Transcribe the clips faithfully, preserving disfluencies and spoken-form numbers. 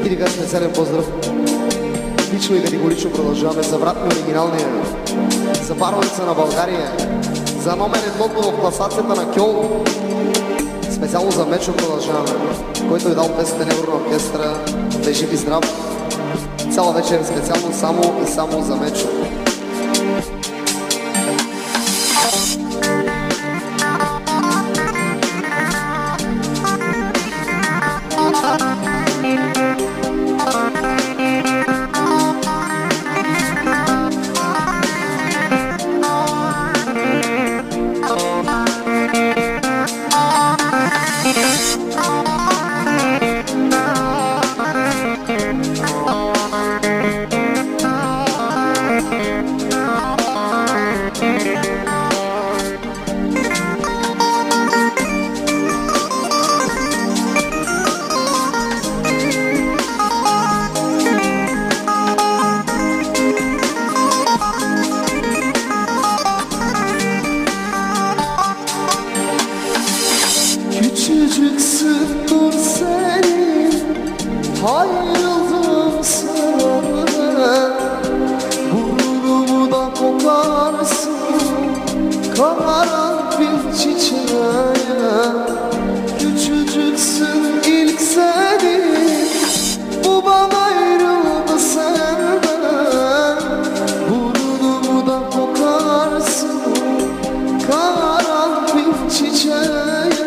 И така специален поздрав. Лично и категорично продължаваме за брат ми оригиналния, за паровица на България, за номер едното в класацията на Кьол. Специално за Мечо продължаваме, който е дал песен евро на оркестра. Да е жив и здрав. Цяла вечер специално само и само за Мечо. Küçücüksün dur senin, ayrıldım sana. Burnumu da kokarsın, karanfil çiçeğe. Küçücüksün ilk senin, babam ayrıldı senden. Burnumu da kokarsın, karanfil çiçeğe.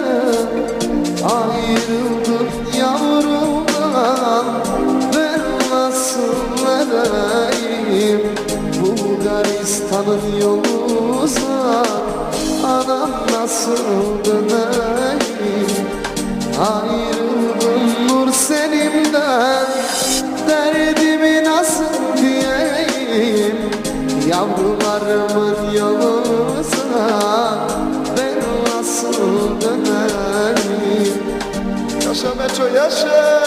Ayrıldım yavrumdan, ben nasıl vereyim? Bulgaristan'ın yolu uzak, anam nasıl döneyim? Ayrıldım nur senimden, derdimi nasıl diyeyim? Yavrularımın yolu uzak, ben nasıl döneyim? Yaşa Meço yaşa.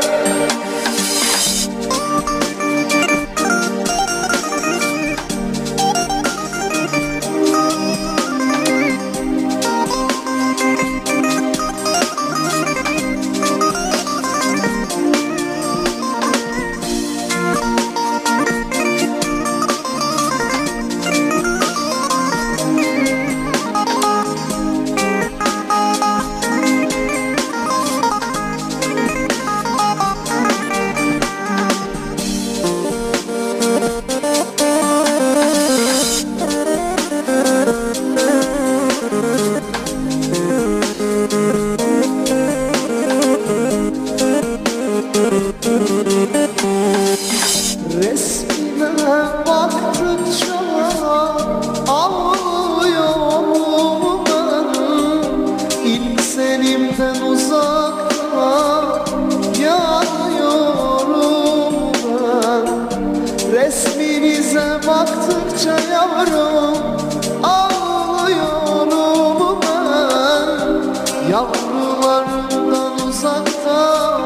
Resmine baktıkça ağlıyorum ben. İlk senimden uzakta yanıyorum ben. Resminize baktıkça yavrum ağlıyorum ben. Yavrularımdan uzakta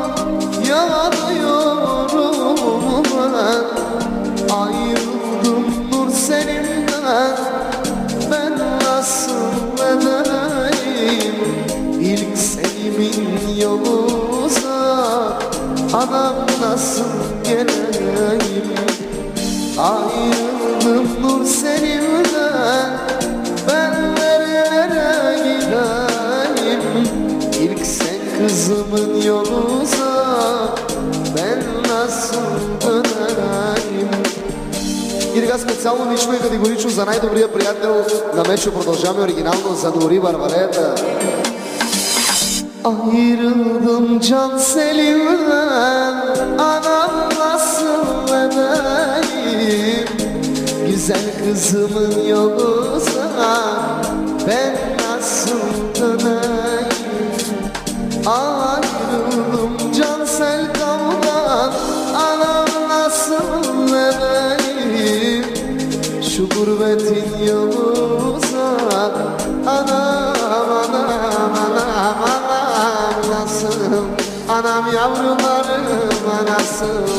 yanıyorum ben. Ayrıldım nur seninle, ben nasıl edeyim? İlk senimin yolu uzak, anam nasıl geleyim? Ayrıldım nur seninle, ben nerelere gideyim? İlk sen kızımın yolu uzak, ben nasıl донарим. И така специално лично и категорично за най-добрия приятел на Мечо продължаваме оригинално за Нури Барбарета. Ayrıldım can selimden, anam nasıl edeyim? Güzel kızımın yolu uzak, ben nasıl döneyim? Ayrıldım can selkamdan, anam nasıl edeyim? Şu gurbetin yolu uzak, anam anam anam anam nasıl? Anam yavrularıma nasıl